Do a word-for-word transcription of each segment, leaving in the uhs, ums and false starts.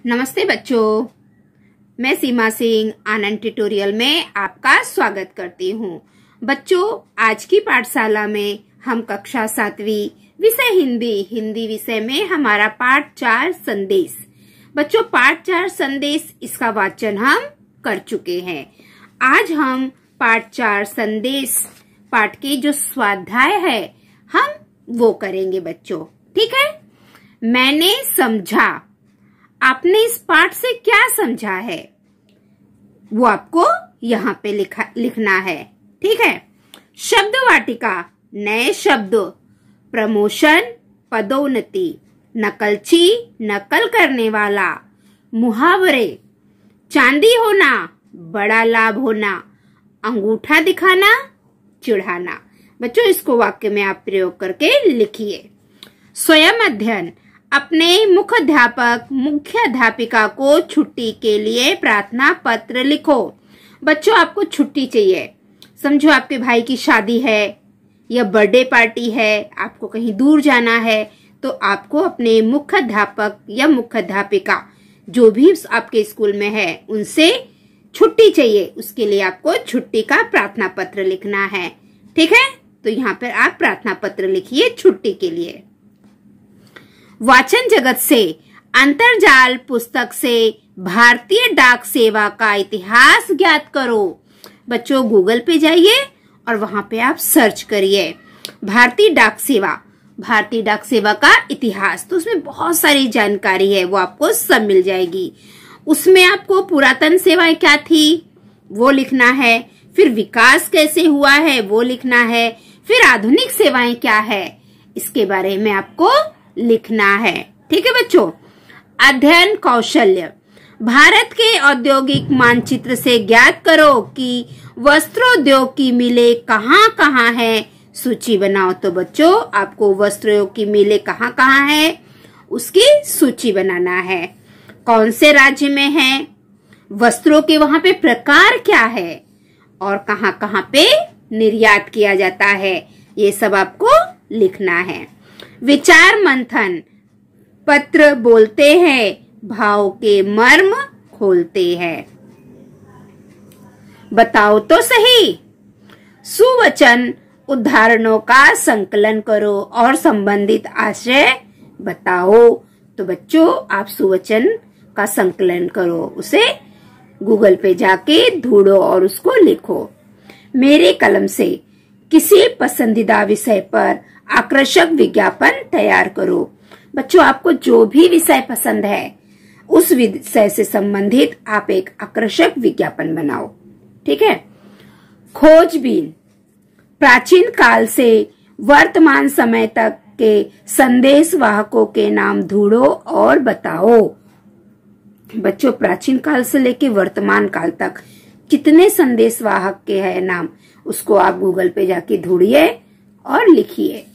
नमस्ते बच्चों, मैं सीमा सिंह आनंद ट्यूटोरियल में आपका स्वागत करती हूँ। बच्चों, आज की पाठशाला में हम कक्षा सातवीं विषय हिंदी हिंदी विषय में हमारा पाठ चार संदेश। बच्चों, पाठ चार संदेश इसका वाचन हम कर चुके हैं। आज हम पाठ चार संदेश पाठ के जो स्वाध्याय है हम वो करेंगे बच्चों, ठीक है। मैंने समझा, आपने इस पाठ से क्या समझा है वो आपको यहाँ पे लिखा लिखना है, ठीक है। शब्द वाटिका, नए शब्द, प्रमोशन, पदोन्नति, नकलची, नकल करने वाला, मुहावरे, चांदी होना, बड़ा लाभ होना, अंगूठा दिखाना, चिढ़ाना। बच्चों, इसको वाक्य में आप प्रयोग करके लिखिए। स्वयं अध्ययन, अपने मुख्याध्यापक मुख्य अध्यापिका को छुट्टी के लिए प्रार्थना पत्र लिखो। बच्चों, आपको छुट्टी चाहिए। समझो आपके भाई की शादी है या बर्थडे पार्टी है, आपको कहीं दूर जाना है, तो आपको अपने मुख्य अध्यापक या मुख्य अध्यापिका जो भी आपके स्कूल में है उनसे छुट्टी चाहिए। उसके लिए आपको छुट्टी का प्रार्थना पत्र लिखना है, ठीक है। तो यहाँ पर आप प्रार्थना पत्र लिखिए छुट्टी के लिए। वाचन जगत से, अंतरजाल पुस्तक से भारतीय डाक सेवा का इतिहास ज्ञात करो। बच्चों, गूगल पे जाइए और वहां पे आप सर्च करिए भारतीय डाक सेवा, भारतीय डाक सेवा का इतिहास। तो उसमें बहुत सारी जानकारी है, वो आपको सब मिल जाएगी। उसमें आपको पुरातन सेवाएं क्या थी वो लिखना है, फिर विकास कैसे हुआ है वो लिखना है, फिर आधुनिक सेवाएं क्या है इसके बारे में आपको लिखना है, ठीक है बच्चों। अध्ययन कौशल्य, भारत के औद्योगिक मानचित्र से ज्ञात करो कि वस्त्रोद्योग की मिलें कहाँ कहाँ है, सूची बनाओ। तो बच्चों, आपको वस्त्रोद्योग की मिलें कहाँ कहाँ है उसकी सूची बनाना है। कौन से राज्य में है, वस्त्रों के वहां पे प्रकार क्या है और कहाँ कहाँ पे निर्यात किया जाता है, ये सब आपको लिखना है। विचार मंथन, पत्र बोलते हैं, भाव के मर्म खोलते हैं। बताओ तो सही, सुवचन उदाहरणों का संकलन करो और संबंधित आशय बताओ। तो बच्चों, आप सुवचन का संकलन करो, उसे गूगल पे जाके ढूंढो और उसको लिखो। मेरे कलम से किसी पसंदीदा विषय पर आकर्षक विज्ञापन तैयार करो। बच्चों, आपको जो भी विषय पसंद है उस विषय से संबंधित आप एक आकर्षक विज्ञापन बनाओ, ठीक है। खोजबीन, प्राचीन काल से वर्तमान समय तक के संदेश वाहकों के नाम ढूंढो और बताओ। बच्चों, प्राचीन काल से लेके वर्तमान काल तक कितने संदेश वाहक के है नाम, उसको आप गूगल पे जाके ढूंढिए और लिखिए।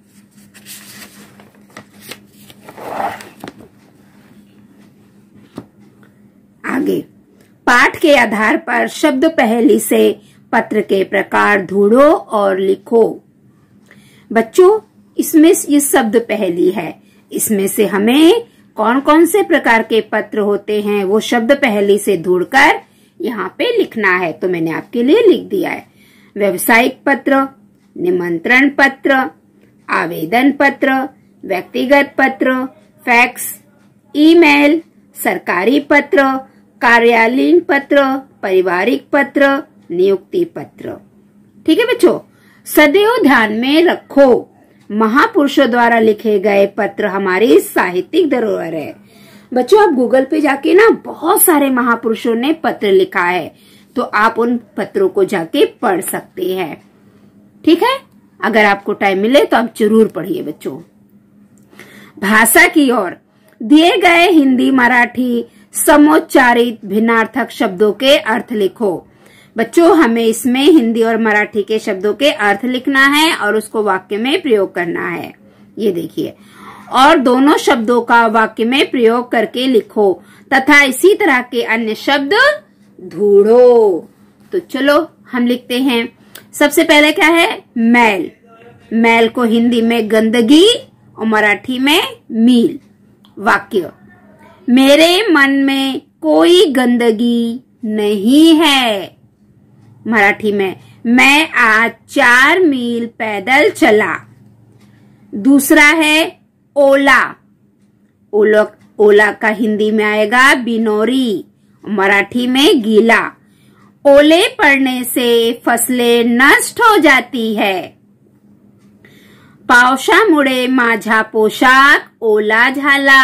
आगे, पाठ के आधार पर शब्द पहेली से पत्र के प्रकार ढूंढो और लिखो। बच्चों, इसमें ये शब्द पहेली है, इसमें से हमें कौन कौन से प्रकार के पत्र होते हैं वो शब्द पहेली से ढूंढकर यहाँ पे लिखना है। तो मैंने आपके लिए लिख दिया है। व्यवसायिक पत्र, निमंत्रण पत्र, आवेदन पत्र, व्यक्तिगत पत्र, फैक्स, ईमेल, सरकारी पत्र, कार्यालयीन पत्र, पारिवारिक पत्र, नियुक्ति पत्र, ठीक है बच्चों। सदैव ध्यान में रखो, महापुरुषों द्वारा लिखे गए पत्र हमारी साहित्यिक धरोहर है। बच्चों, आप गूगल पे जाके ना बहुत सारे महापुरुषों ने पत्र लिखा है, तो आप उन पत्रों को जाके पढ़ सकते हैं, ठीक है। अगर आपको टाइम मिले तो आप जरूर पढ़िए बच्चों। भाषा की ओर, दिए गए हिंदी मराठी समोच्चारित भिन्नार्थक शब्दों के अर्थ लिखो। बच्चों, हमें इसमें हिंदी और मराठी के शब्दों के अर्थ लिखना है और उसको वाक्य में प्रयोग करना है। ये देखिए, और दोनों शब्दों का वाक्य में प्रयोग करके लिखो तथा इसी तरह के अन्य शब्द ढूंढो। तो चलो हम लिखते हैं। सबसे पहले क्या है, मैल। मैल को हिंदी में गंदगी और मराठी में मील। वाक्य, मेरे मन में कोई गंदगी नहीं है। मराठी में, मैं आज चार मील पैदल चला। दूसरा है ओला। ओला ओला का हिंदी में आएगा बिनोरी, मराठी में गीला। ओले पड़ने से फसलें नष्ट हो जाती है। पावसामुळे माझा पोशाख ओला झाला।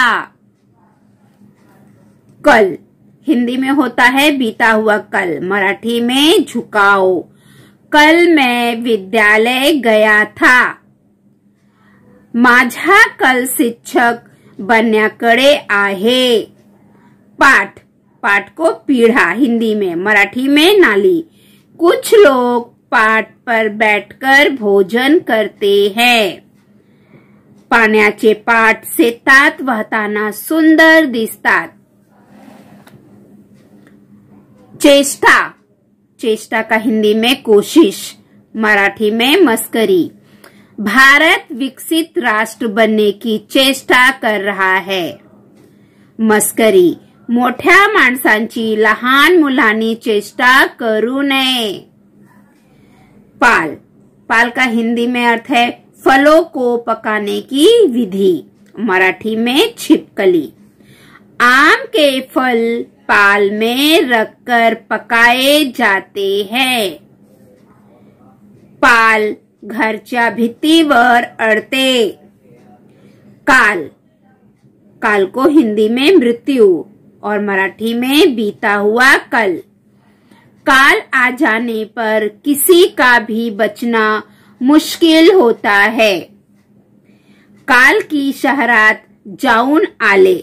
कल हिंदी में होता है बीता हुआ कल, मराठी में झुकाओ। कल मैं विद्यालय गया था। माझा कल शिक्षक बनण्याकडे आहे। पाठ, पाठ को पीढ़ा हिंदी में, मराठी में नाली। कुछ लोग पाठ पर बैठकर भोजन करते हैं। पाण्याचे पाठ शेतात वाहताना सुंदर दिसतात। चेष्टा, चेष्टा का हिंदी में कोशिश, मराठी में मस्करी। भारत विकसित राष्ट्र बनने की चेष्टा कर रहा है। मस्करी, मोठ्या माणसांची लहान मुलांनी चेष्टा करू नये। पाल, पाल का हिंदी में अर्थ है फलों को पकाने की विधि, मराठी में छिपकली। आम के फल पाल में रखकर पकाए जाते हैं। पाल घरच्या भित्तीवर अडते। काल, काल को हिंदी में मृत्यु और मराठी में बीता हुआ कल। काल आ जाने पर किसी का भी बचना मुश्किल होता है। काल की शहरात जाऊन आले।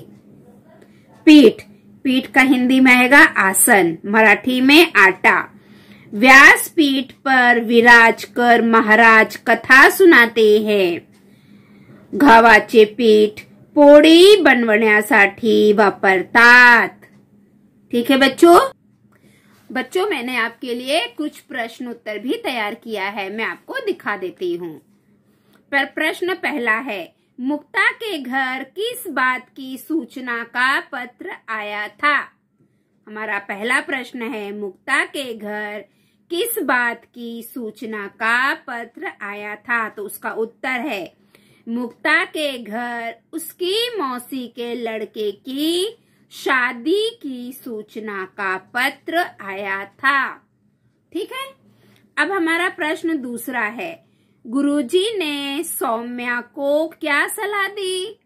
पीठ, पीठ का हिंदी में आएगा आसन, मराठी में आटा। व्यासपीठ पर विराज कर महाराज कथा सुनाते हैं। गव्हाचे पीठ पोळी बनवण्यासाठी वापरतात। ठीक है बच्चों। बच्चों, मैंने आपके लिए कुछ प्रश्न उत्तर भी तैयार किया है, मैं आपको दिखा देती हूँ। पर प्रश्न पहला है, मुक्ता के घर किस बात की सूचना का पत्र आया था? हमारा पहला प्रश्न है, मुक्ता के घर किस बात की सूचना का पत्र आया था? तो उसका उत्तर है, मुक्ता के घर उसकी मौसी के लड़के की शादी की सूचना का पत्र आया था। ठीक है। अब हमारा प्रश्न दूसरा है, गुरुजी ने सौम्या को क्या सलाह दी?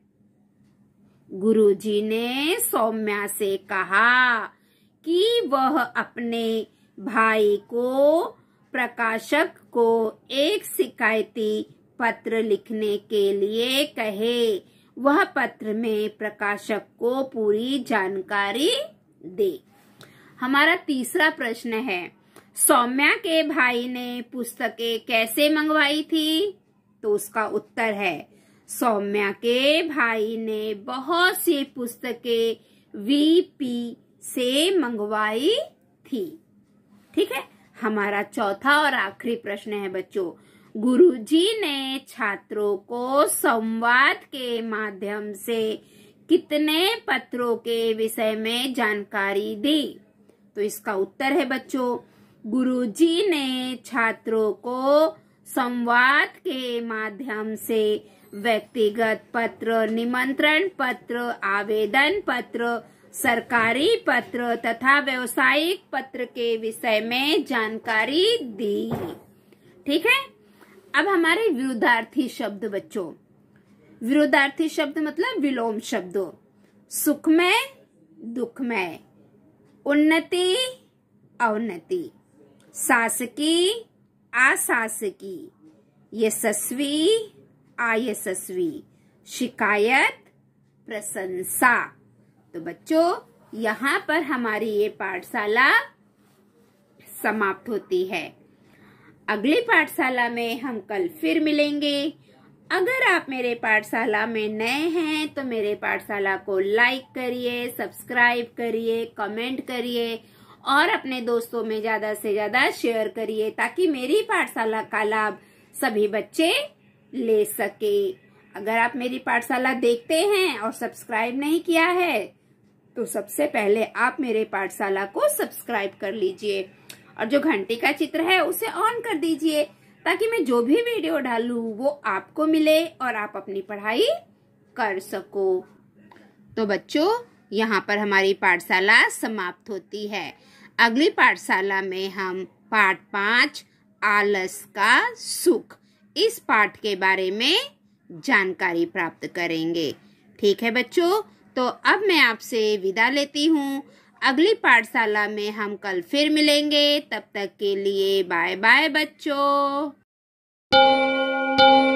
गुरुजी ने सौम्या से कहा कि वह अपने भाई को, प्रकाशक को एक शिकायती पत्र लिखने के लिए कहे। वह पत्र में प्रकाशक को पूरी जानकारी दे। हमारा तीसरा प्रश्न है, सौम्या के भाई ने पुस्तकें कैसे मंगवाई थी? तो उसका उत्तर है, सौम्या के भाई ने बहुत सी पुस्तकें वीपी से मंगवाई थी। ठीक है। हमारा चौथा और आखिरी प्रश्न है बच्चों, गुरुजी ने छात्रों को संवाद के माध्यम से कितने पत्रों के विषय में जानकारी दी? तो इसका उत्तर है बच्चों, गुरुजी ने छात्रों को संवाद के माध्यम से व्यक्तिगत पत्र, निमंत्रण पत्र, आवेदन पत्र, सरकारी पत्र तथा व्यावसायिक पत्र के विषय में जानकारी दी। ठीक है। अब हमारे विरुद्धार्थी शब्द बच्चों, विरुद्धार्थी शब्द मतलब विलोम शब्दों, सुखमय, दुखमय, उन्नति, अवनति, शासकी, अशासकी, यशस्वी, अयशस्वी, शिकायत, प्रशंसा। तो बच्चों, यहाँ पर हमारी ये पाठशाला समाप्त होती है। अगली पाठशाला में हम कल फिर मिलेंगे। अगर आप मेरे पाठशाला में नए हैं तो मेरे पाठशाला को लाइक करिए, सब्सक्राइब करिए, कमेंट करिए और अपने दोस्तों में ज्यादा से ज्यादा शेयर करिए ताकि मेरी पाठशाला का लाभ सभी बच्चे ले सके। अगर आप मेरी पाठशाला देखते हैं और सब्सक्राइब नहीं किया है तो सबसे पहले आप मेरे पाठशाला को सब्सक्राइब कर लीजिए और जो घंटी का चित्र है उसे ऑन कर दीजिए, ताकि मैं जो भी वीडियो डालूं वो आपको मिले और आप अपनी पढ़ाई कर सको। तो बच्चों, यहाँ पर हमारी पाठशाला समाप्त होती है। अगली पाठशाला में हम पाठ पाँच आलस का सुख, इस पाठ के बारे में जानकारी प्राप्त करेंगे। ठीक है बच्चों, तो अब मैं आपसे विदा लेती हूँ। अगली पाठशाला में हम कल फिर मिलेंगे। तब तक के लिए बाय बाय बच्चों।